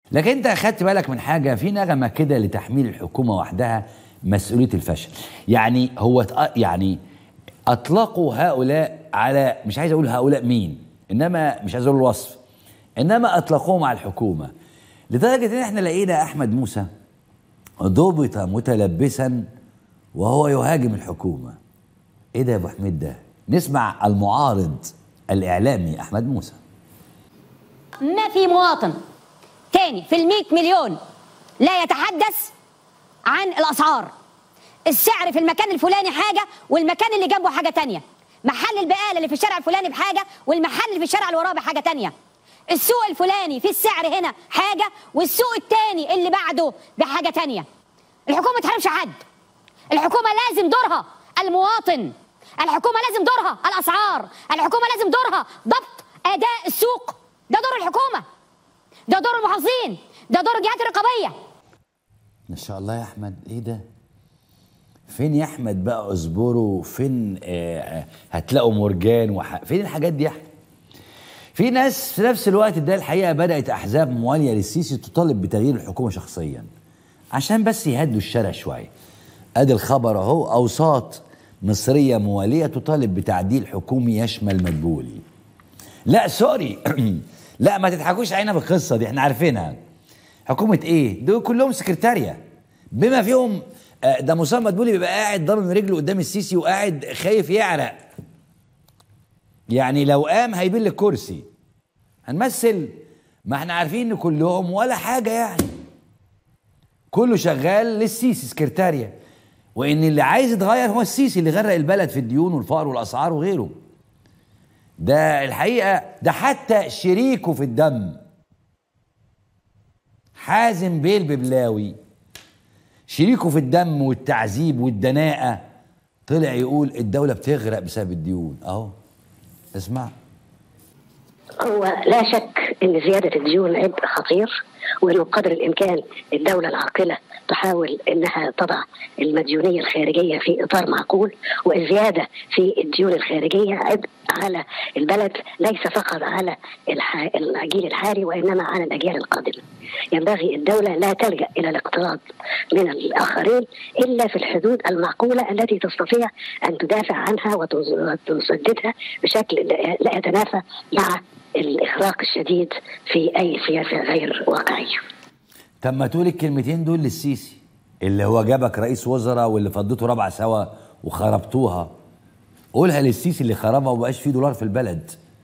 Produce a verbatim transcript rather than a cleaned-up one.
لكن انت اخدت بالك من حاجه، في نغمه كده لتحميل الحكومه وحدها مسؤوليه الفشل. يعني هو يعني اطلقوا هؤلاء على، مش عايز اقول هؤلاء مين، انما مش عايز اقول الوصف، انما اطلقوهم على الحكومه، لدرجه ان احنا لقينا احمد موسى ضبط متلبسا وهو يهاجم الحكومه. ايه ده يا ابو حميد ده؟ نسمع المعارض الاعلامي احمد موسى. ما في مواطن تاني في المئة مليون لا يتحدث عن الاسعار. السعر في المكان الفلاني حاجه والمكان اللي جنبه حاجه تانية. محل البقاله اللي في الشارع الفلاني بحاجه والمحل اللي في الشارع اللي وراه بحاجه تانية. السوق الفلاني في السعر هنا حاجه والسوق التاني اللي بعده بحاجه تانية. الحكومه ما تحرمش حد. الحكومه لازم دورها المواطن. الحكومه لازم دورها الاسعار. الحكومه لازم دورها ضبط اداء السوق. ده دور الحكومه. ده دور المحافظين. ده دور الجهات الرقابيه. ما شاء الله يا احمد. ايه ده؟ فين يا احمد بقى اصبروا؟ فين آه هتلاقوا مرجان وح... فين الحاجات دي يا احمد؟ في ناس في نفس الوقت ده الحقيقه بدات احزاب مواليه للسيسي تطالب بتغيير الحكومه شخصيا عشان بس يهدوا الشارع شويه. ادي الخبر اهو، اوساط مصريه مواليه تطالب بتعديل حكومي يشمل مدبولي. لا سوري لا ما تضحكوش علينا بالقصه دي، احنا عارفينها. حكومه ايه؟ دول كلهم سكرتاريه بما فيهم ده مصطفى مدبولي بيبقى قاعد ضامن رجله قدام السيسي وقاعد خايف يعرق. يعني لو قام هيبل الكرسي. هنمثل؟ ما احنا عارفين ان كلهم ولا حاجه يعني. كله شغال للسيسي سكرتاريه. وان اللي عايز يتغير هو السيسي اللي غرق البلد في الديون والفقر والاسعار وغيره. ده الحقيقه ده حتى شريكه في الدم حازم بيه الببلاوي، شريكه في الدم والتعذيب والدناءة، طلع يقول الدولة بتغرق بسبب الديون. اهو اسمع. هو لا شك ان زيادة الديون عبء خطير، وانه بقدر الامكان الدولة العاقلة تحاول انها تضع المديونية الخارجية في اطار معقول، والزيادة في الديون الخارجية عبء على البلد، ليس فقط على الجيل الحالي وانما على الاجيال القادمة. ينبغي الدولة لا تلجأ الى الاقتراض من الاخرين الا في الحدود المعقولة التي تستطيع ان تدافع عنها وتسددها بشكل لا يتنافى مع الاغراق الشديد في اي سياسة غير واقعية. طب ما تقول الكلمتين دول للسيسي اللي هو جابك رئيس وزراء واللي فضيتوا رابعه سوا وخربتوها. قولها للسيسي اللي خربها ومبقاش فيه دولار في البلد.